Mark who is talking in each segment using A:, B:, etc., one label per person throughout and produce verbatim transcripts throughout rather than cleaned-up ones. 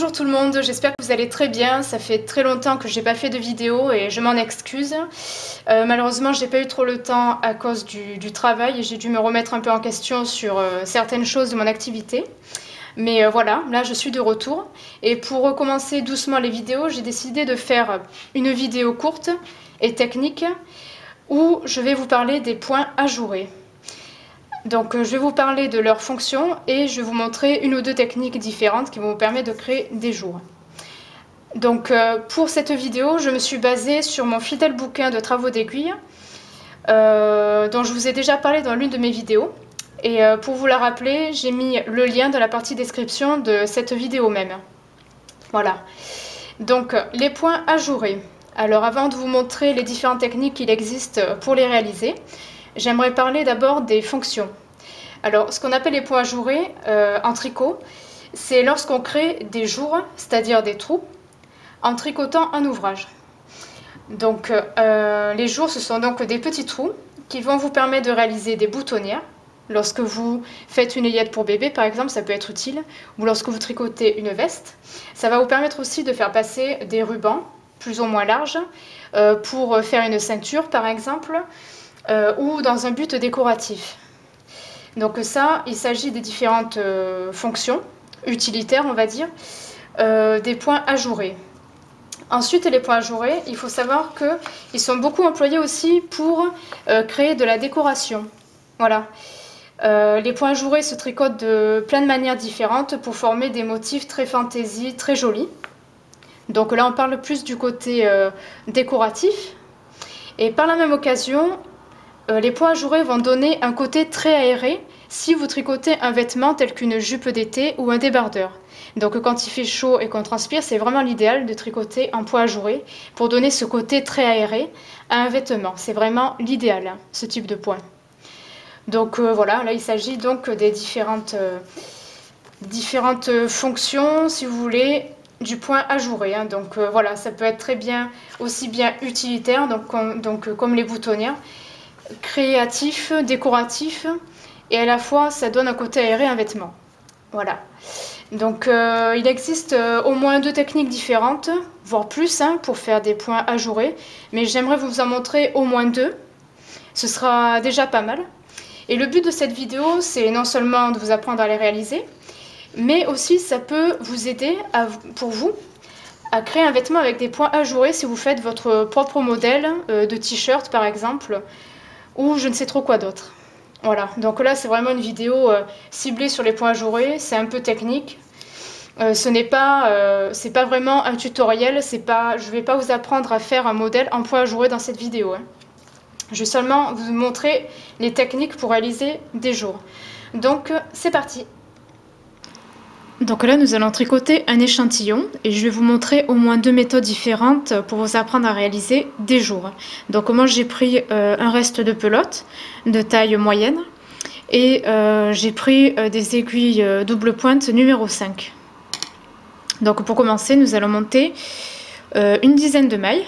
A: Bonjour tout le monde, j'espère que vous allez très bien. Ça fait très longtemps que j'ai pas fait de vidéo et je m'en excuse. Euh, malheureusement, j'ai pas eu trop le temps à cause du, du travail et j'ai dû me remettre un peu en question sur euh, certaines choses de mon activité. Mais euh, voilà, là je suis de retour. Et pour recommencer doucement les vidéos, j'ai décidé de faire une vidéo courte et technique où je vais vous parler des points ajourés. Donc je vais vous parler de leurs fonctions et je vais vous montrer une ou deux techniques différentes qui vont vous permettre de créer des jours. Donc euh, pour cette vidéo, je me suis basée sur mon fidèle bouquin de travaux d'aiguille euh, dont je vous ai déjà parlé dans l'une de mes vidéos. Et euh, pour vous la rappeler, j'ai mis le lien dans la partie description de cette vidéo même. Voilà. Donc les points ajourés. Alors avant de vous montrer les différentes techniques qu'il existe pour les réaliser, j'aimerais parler d'abord des fonctions. Alors, ce qu'on appelle les points ajourés euh, en tricot, c'est lorsqu'on crée des jours, c'est-à-dire des trous, en tricotant un ouvrage. Donc, euh, les jours, ce sont donc des petits trous qui vont vous permettre de réaliser des boutonnières. Lorsque vous faites une aillette pour bébé, par exemple, ça peut être utile. Ou lorsque vous tricotez une veste. Ça va vous permettre aussi de faire passer des rubans, plus ou moins larges, euh, pour faire une ceinture, par exemple. Euh, ou dans un but décoratif. Donc ça, il s'agit des différentes euh, fonctions utilitaires, on va dire, euh, des points ajourés. Ensuite, les points ajourés, il faut savoir qu'ils sont beaucoup employés aussi pour euh, créer de la décoration. Voilà. Euh, les points ajourés se tricotent de plein de manières différentes pour former des motifs très fantaisie, très jolis. Donc là, on parle plus du côté euh, décoratif. Et par la même occasion, Euh, les points ajourés vont donner un côté très aéré si vous tricotez un vêtement tel qu'une jupe d'été ou un débardeur. Donc quand il fait chaud et qu'on transpire, c'est vraiment l'idéal de tricoter en points ajourés pour donner ce côté très aéré à un vêtement. C'est vraiment l'idéal, hein, ce type de point. Donc euh, voilà, là il s'agit donc des différentes, euh, différentes fonctions, si vous voulez, du point ajouré. Hein. Donc euh, voilà, ça peut être très bien, aussi bien utilitaire, donc, com donc euh, comme les boutonnières, créatif, décoratif, et à la fois ça donne un côté aéré à un vêtement. Voilà. Donc euh, il existe euh, au moins deux techniques différentes, voire plus, hein, pour faire des points ajourés, mais j'aimerais vous en montrer au moins deux. Ce sera déjà pas mal. Et le but de cette vidéo, c'est non seulement de vous apprendre à les réaliser, mais aussi ça peut vous aider, à, pour vous, à créer un vêtement avec des points ajourés si vous faites votre propre modèle euh, de t-shirt par exemple, ou je ne sais trop quoi d'autre. Voilà, donc là c'est vraiment une vidéo euh, ciblée sur les points ajourés, c'est un peu technique. Euh, ce n'est pas, euh, c'est pas vraiment un tutoriel, c'est pas, je ne vais pas vous apprendre à faire un modèle en points ajourés dans cette vidéo. Hein. Je vais seulement vous montrer les techniques pour réaliser des jours. Donc c'est parti. Donc là, nous allons tricoter un échantillon et je vais vous montrer au moins deux méthodes différentes pour vous apprendre à réaliser des jours. Donc moi, j'ai pris euh, un reste de pelote de taille moyenne et euh, j'ai pris euh, des aiguilles euh, double pointe numéro cinq. Donc pour commencer, nous allons monter euh, une dizaine de mailles.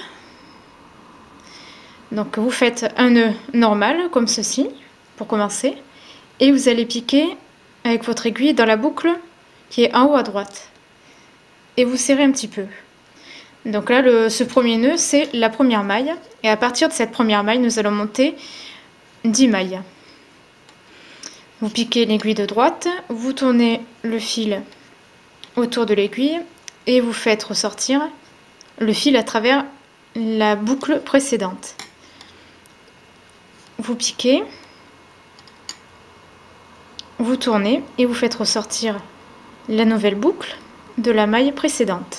A: Donc vous faites un nœud normal comme ceci pour commencer et vous allez piquer avec votre aiguille dans la boucle qui est en haut à droite et vous serrez un petit peu. Donc là le, ce premier nœud c'est la première maille et à partir de cette première maille nous allons monter dix mailles. Vous piquez l'aiguille de droite, vous tournez le fil autour de l'aiguille et vous faites ressortir le fil à travers la boucle précédente. Vous piquez, vous tournez et vous faites ressortir la nouvelle boucle de la maille précédente.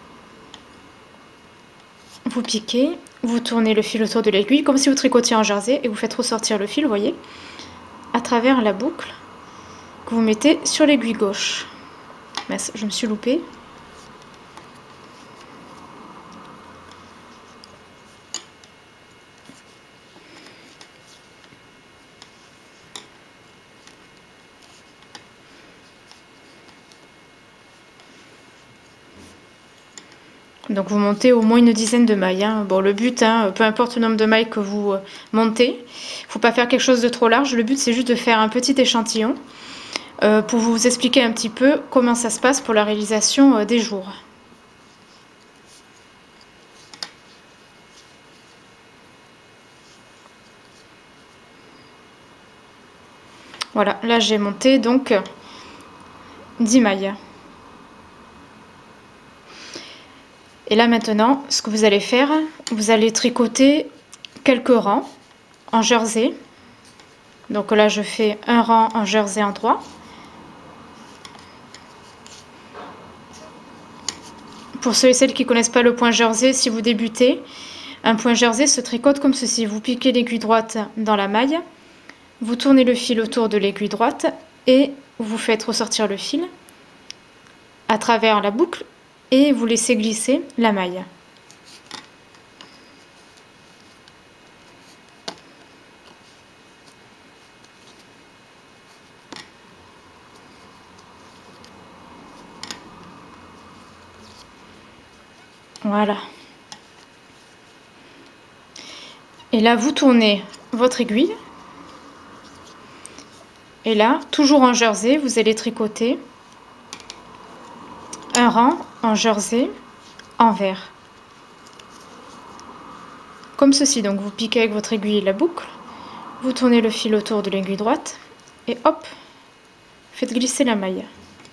A: Vous piquez, vous tournez le fil autour de l'aiguille comme si vous tricotiez en jersey et vous faites ressortir le fil, vous voyez, à travers la boucle que vous mettez sur l'aiguille gauche. Mince, je me suis loupée. Donc vous montez au moins une dizaine de mailles. Hein. Bon, le but, hein, peu importe le nombre de mailles que vous euh, montez, il ne faut pas faire quelque chose de trop large. Le but, c'est juste de faire un petit échantillon euh, pour vous expliquer un petit peu comment ça se passe pour la réalisation euh, des jours. Voilà, là j'ai monté donc dix mailles. Et là maintenant, ce que vous allez faire, vous allez tricoter quelques rangs en jersey. Donc là je fais un rang en jersey en droit. Pour ceux et celles qui ne connaissent pas le point jersey, si vous débutez, un point jersey se tricote comme ceci. Vous piquez l'aiguille droite dans la maille, vous tournez le fil autour de l'aiguille droite et vous faites ressortir le fil à travers la boucle et vous laissez glisser la maille. Voilà. Et là, vous tournez votre aiguille. Et là, toujours en jersey, vous allez tricoter un rang en jersey envers. Comme ceci, donc vous piquez avec votre aiguille la boucle, vous tournez le fil autour de l'aiguille droite et hop, faites glisser la maille.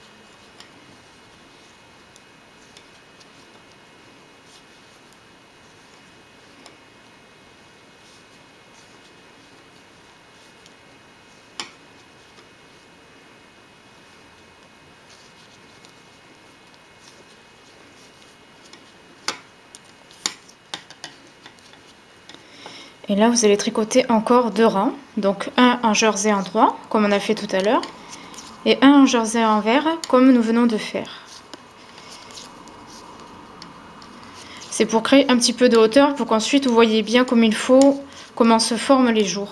A: Et là, vous allez tricoter encore deux rangs. Donc un en jersey en droit, comme on a fait tout à l'heure, et un en jersey envers, comme nous venons de faire. C'est pour créer un petit peu de hauteur, pour qu'ensuite vous voyez bien comme il faut, comment se forment les jours.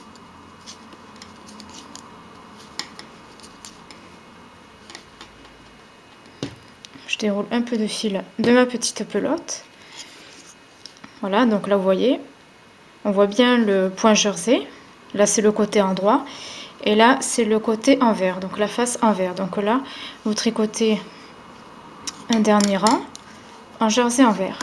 A: Je déroule un peu de fil de ma petite pelote. Voilà, donc là vous voyez, on voit bien le point jersey. Là c'est le côté endroit et là c'est le côté envers, donc la face envers. Donc là vous tricotez un dernier rang en jersey envers.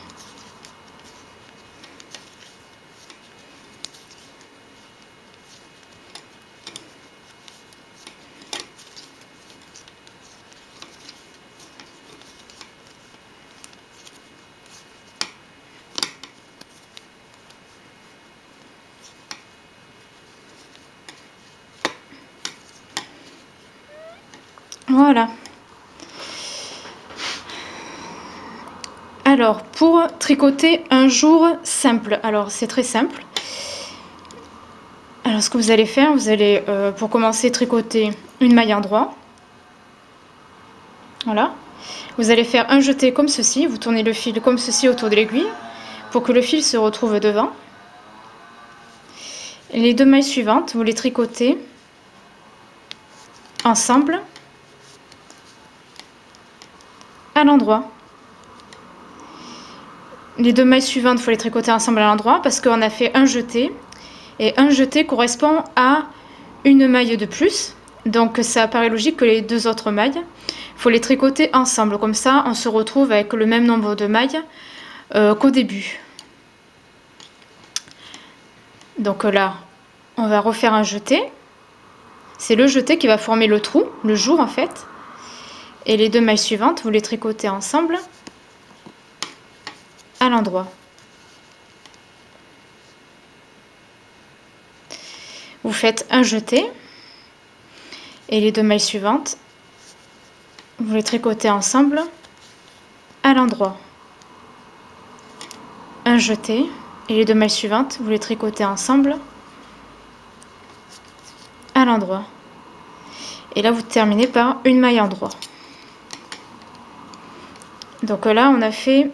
A: Voilà. Alors, pour tricoter un jour simple, alors c'est très simple. Alors, ce que vous allez faire, vous allez, euh, pour commencer, tricoter une maille en droit. Voilà. Vous allez faire un jeté comme ceci. Vous tournez le fil comme ceci autour de l'aiguille pour que le fil se retrouve devant. Les deux mailles suivantes, vous les tricotez ensemble à l'endroit. Les deux mailles suivantes, il faut les tricoter ensemble à l'endroit parce qu'on a fait un jeté. Et un jeté correspond à une maille de plus. Donc ça paraît logique que les deux autres mailles, il faut les tricoter ensemble. Comme ça, on se retrouve avec le même nombre de mailles euh, qu'au début. Donc là, on va refaire un jeté. C'est le jeté qui va former le trou, le jour en fait. Et les deux mailles suivantes, vous les tricotez ensemble à l'endroit. Vous faites un jeté et les deux mailles suivantes, vous les tricotez ensemble à l'endroit. Un jeté et les deux mailles suivantes, vous les tricotez ensemble à l'endroit. Et là, vous terminez par une maille en droit. Donc là, on a fait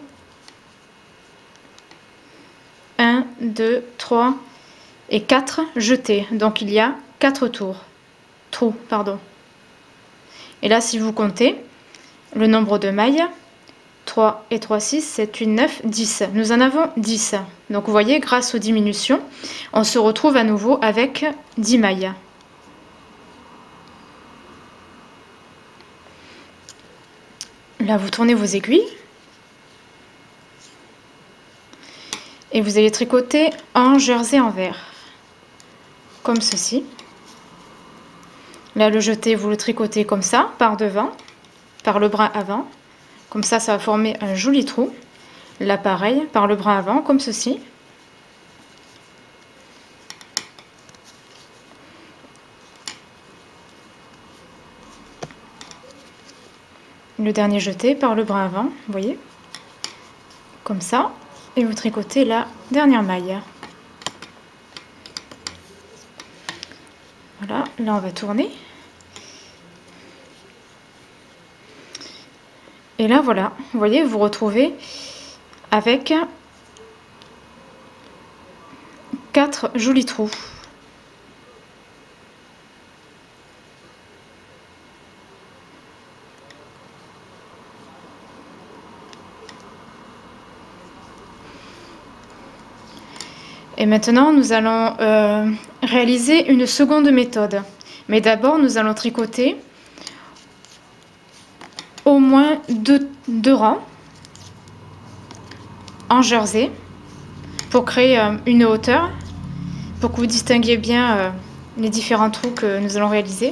A: un, deux, trois et quatre jetés. Donc il y a quatre tours. Trous, pardon. Et là, si vous comptez le nombre de mailles, trois et trois, six, sept, huit, neuf, dix. Nous en avons dix. Donc vous voyez, grâce aux diminutions, on se retrouve à nouveau avec dix mailles. Là, vous tournez vos aiguilles. Et vous allez tricoter en jersey envers. Comme ceci. Là, le jeté, vous le tricotez comme ça, par devant, par le bras avant. Comme ça, ça va former un joli trou. Là, pareil, par le bras avant, comme ceci. Le dernier jeté par le bras avant, vous voyez, comme ça. Et vous tricotez la dernière maille. Voilà, là on va tourner. Et là voilà, vous voyez, vous retrouvez avec quatre jolis trous. Et maintenant, nous allons euh, réaliser une seconde méthode. Mais d'abord, nous allons tricoter au moins deux, deux rangs en jersey pour créer euh, une hauteur, pour que vous distinguiez bien euh, les différents trous que nous allons réaliser.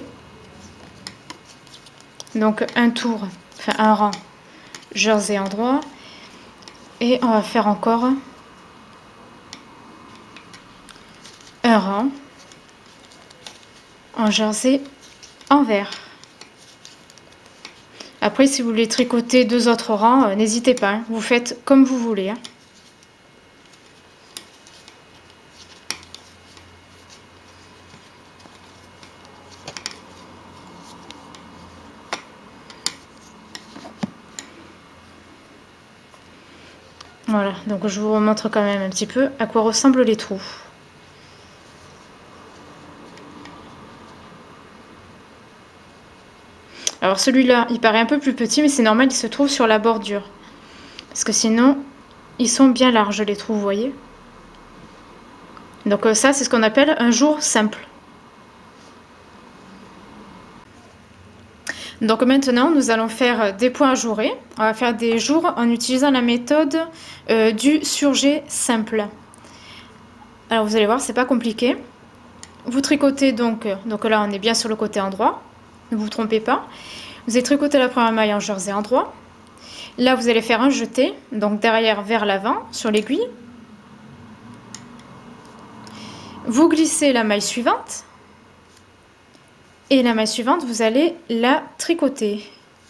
A: Donc un tour, enfin un rang jersey endroit, et on va faire encore un rang en jersey envers. Après, si vous voulez tricoter deux autres rangs, euh, n'hésitez pas, hein, vous faites comme vous voulez. Hein. Voilà, donc je vous montre quand même un petit peu à quoi ressemblent les trous. Alors celui-là, il paraît un peu plus petit, mais c'est normal, il se trouve sur la bordure. Parce que sinon, ils sont bien larges les trous, vous voyez. Donc ça, c'est ce qu'on appelle un jour simple. Donc maintenant, nous allons faire des points ajourés. On va faire des jours en utilisant la méthode euh, du surjet simple. Alors vous allez voir, c'est pas compliqué. Vous tricotez donc, donc là on est bien sur le côté endroit. Ne vous trompez pas. Vous allez tricoter la première maille en jersey endroit. Là, vous allez faire un jeté, donc derrière vers l'avant sur l'aiguille. Vous glissez la maille suivante. Et la maille suivante, vous allez la tricoter.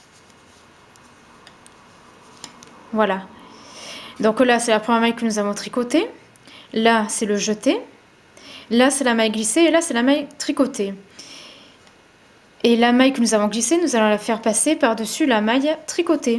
A: Voilà. Donc là, c'est la première maille que nous avons tricotée. Là, c'est le jeté. Là, c'est la maille glissée. Et là, c'est la maille tricotée. Et la maille que nous avons glissée, nous allons la faire passer par-dessus la maille tricotée.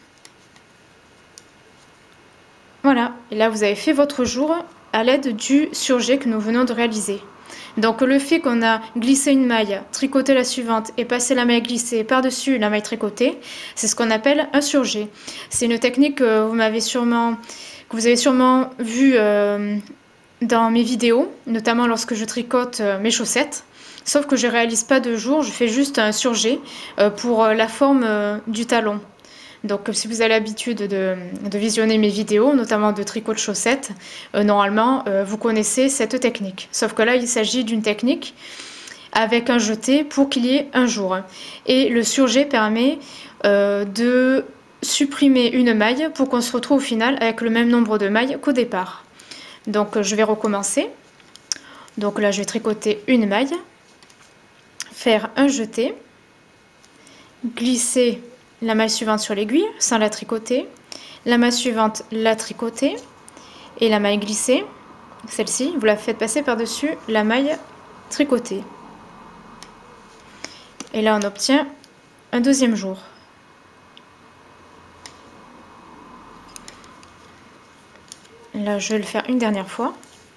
A: Voilà. Et là, vous avez fait votre jour à l'aide du surjet que nous venons de réaliser. Donc le fait qu'on a glissé une maille, tricoté la suivante et passé la maille glissée par-dessus la maille tricotée, c'est ce qu'on appelle un surjet. C'est une technique que vous m'avez sûrement, que vous avez sûrement vu euh, dans mes vidéos, notamment lorsque je tricote euh, mes chaussettes. Sauf que je ne réalise pas de jour, je fais juste un surjet euh, pour euh, la forme euh, du talon. Donc si vous avez l'habitude de, de visionner mes vidéos, notamment de tricot de chaussettes, euh, normalement euh, vous connaissez cette technique. Sauf que là il s'agit d'une technique avec un jeté pour qu'il y ait un jour. Et le surjet permet euh, de supprimer une maille pour qu'on se retrouve au final avec le même nombre de mailles qu'au départ. Donc je vais recommencer. Donc là je vais tricoter une maille, faire un jeté, glisser la maille suivante sur l'aiguille sans la tricoter, la maille suivante la tricoter et la maille glissée, celle-ci, vous la faites passer par-dessus la maille tricotée. Et là on obtient un deuxième jour. Là je vais le faire une dernière fois.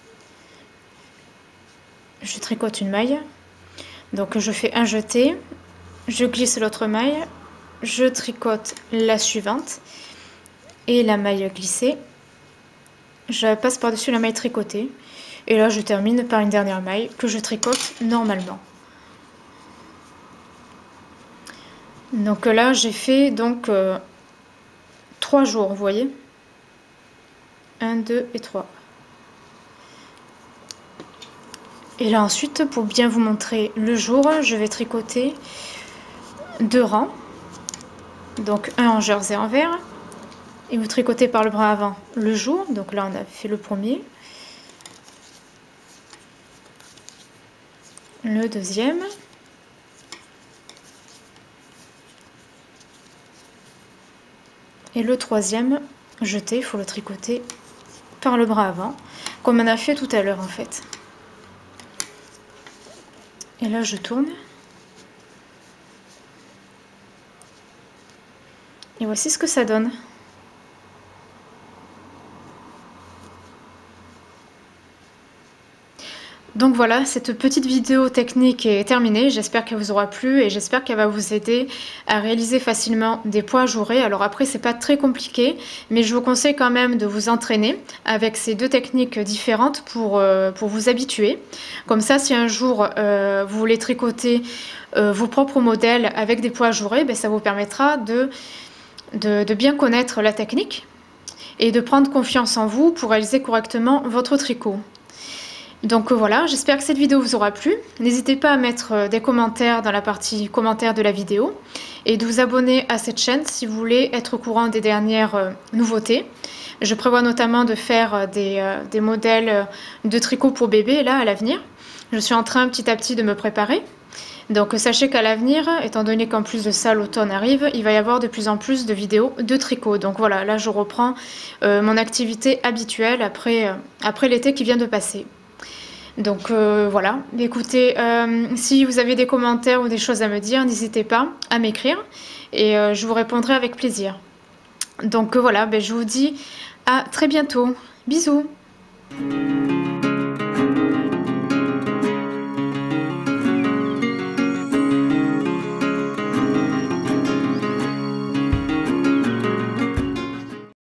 A: Je tricote une maille, donc je fais un jeté, je glisse l'autre maille, je tricote la suivante et la maille glissée, je passe par-dessus la maille tricotée et là je termine par une dernière maille que je tricote normalement. Donc là j'ai fait donc euh, trois jours, vous voyez. un, deux et trois. Et là ensuite, pour bien vous montrer le jour, je vais tricoter deux rangs. Donc un en jersey envers. Et vous tricotez par le bras avant le jour. Donc là on a fait le premier. Le deuxième. Et le troisième, jeté, il faut le tricoter par le bras avant, comme on a fait tout à l'heure en fait. Et là je tourne. Et voici ce que ça donne. Donc voilà, cette petite vidéo technique est terminée, j'espère qu'elle vous aura plu et j'espère qu'elle va vous aider à réaliser facilement des pois ajourés. Alors après c'est pas très compliqué, mais je vous conseille quand même de vous entraîner avec ces deux techniques différentes pour, euh, pour vous habituer. Comme ça, si un jour euh, vous voulez tricoter euh, vos propres modèles avec des pois ajourés, ben, ça vous permettra de, de, de bien connaître la technique et de prendre confiance en vous pour réaliser correctement votre tricot. Donc voilà, j'espère que cette vidéo vous aura plu. N'hésitez pas à mettre des commentaires dans la partie commentaires de la vidéo et de vous abonner à cette chaîne si vous voulez être au courant des dernières nouveautés. Je prévois notamment de faire des, des modèles de tricot pour bébé là à l'avenir. Je suis en train petit à petit de me préparer. Donc sachez qu'à l'avenir, étant donné qu'en plus de ça l'automne arrive, il va y avoir de plus en plus de vidéos de tricot. Donc voilà, là je reprends euh, mon activité habituelle après, euh, après l'été qui vient de passer. Donc euh, voilà, écoutez, euh, si vous avez des commentaires ou des choses à me dire, n'hésitez pas à m'écrire et euh, je vous répondrai avec plaisir. Donc euh, voilà, ben, je vous dis à très bientôt. Bisous!